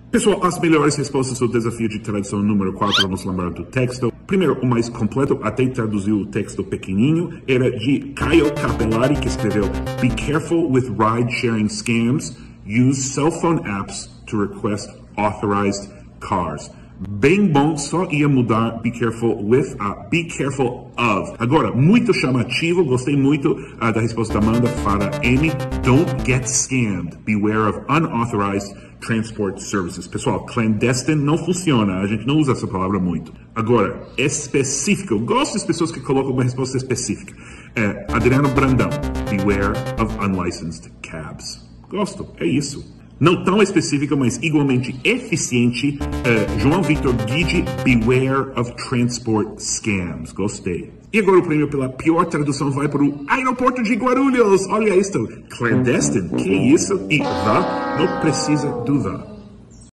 Pessoal, as melhores respostas ao desafio de tradução número 4, vamos lembrar do texto. Primeiro, o mais completo, até traduziu o texto pequenininho, era de Caio Capellari, que escreveu Be careful with ride-sharing scams. Use cell phone apps to request authorized cars. Bem bom, só ia mudar be careful with a be careful of. Agora, muito chamativo, gostei muito da resposta da Amanda para M. Don't get scammed. Beware of unauthorized transport services. Pessoal, clandestine não funciona, a gente não usa essa palavra muito. Agora, específico, eu gosto das pessoas que colocam uma resposta específica. Adriano Brandão, beware of unlicensed cabs. Gosto, é isso. Não tão específica, mas igualmente eficiente. João Victor Guide, beware of transport scams. Gostei. E agora o prêmio pela pior tradução vai para o aeroporto de Guarulhos. Olha isso. Clandestine, que isso? E the, não precisa do the.